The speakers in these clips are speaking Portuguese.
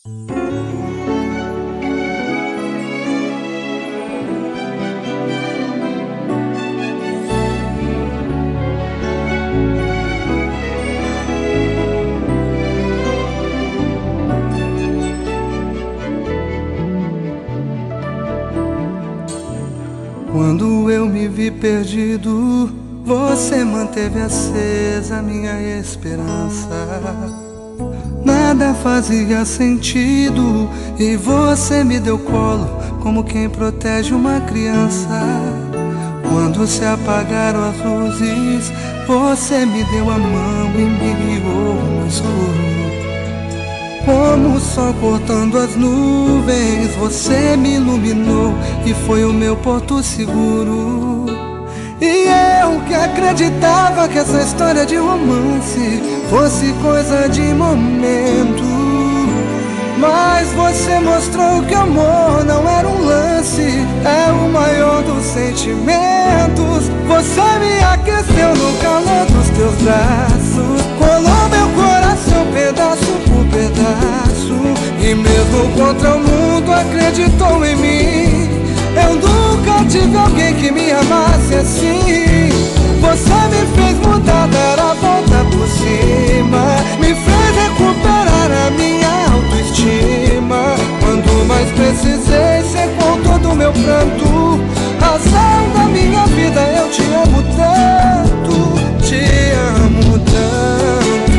Quando eu me vi perdido, você manteve acesa minha esperança. Nada fazia sentido e você me deu colo como quem protege uma criança. Quando se apagaram as luzes, você me deu a mão e me guiou no escuro. Como o sol cortando as nuvens, você me iluminou e foi o meu porto seguro. E eu que acreditava que essa história de romance fosse coisa de momento, mas você mostrou que amor não era um lance, é o maior dos sentimentos. Você me aqueceu no calor dos teus braços, colou meu coração pedaço por pedaço, e mesmo contra o mundo acreditou em mim. Eu nunca tive alguém que me amasse assim. Você me fez mudar, dar a volta por cima, me fez recuperar a minha autoestima. Quando mais precisei, secou todo o meu pranto. Razão da minha vida, eu te amo tanto, te amo tanto.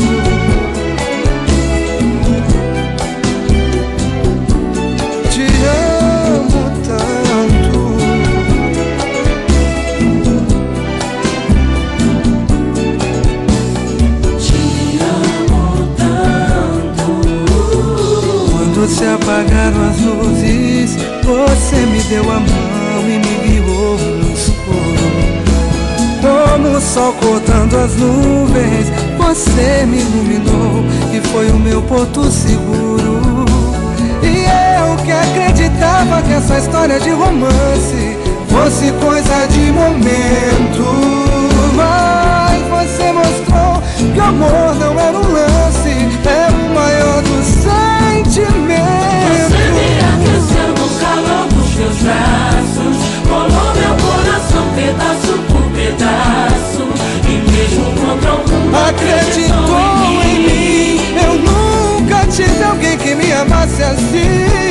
Te amo tanto. Te amo tanto. Quando se apagaram as luzes, você me deu a mão e me guiou no escuro. Como o sol cortando as nuvens, você me iluminou e foi o meu porto seguro. E eu que acreditava que essa história de romance fosse coisa de momento, mas você mostrou que o amor não era um lance, é o maior dos sentimentos. Você me aqueceu no calor dos teus braços, colou meu coração pedaço por pedaço, e mesmo contra o mundo Acreditou em mim. Eu nunca tive alguém que me amasse assim.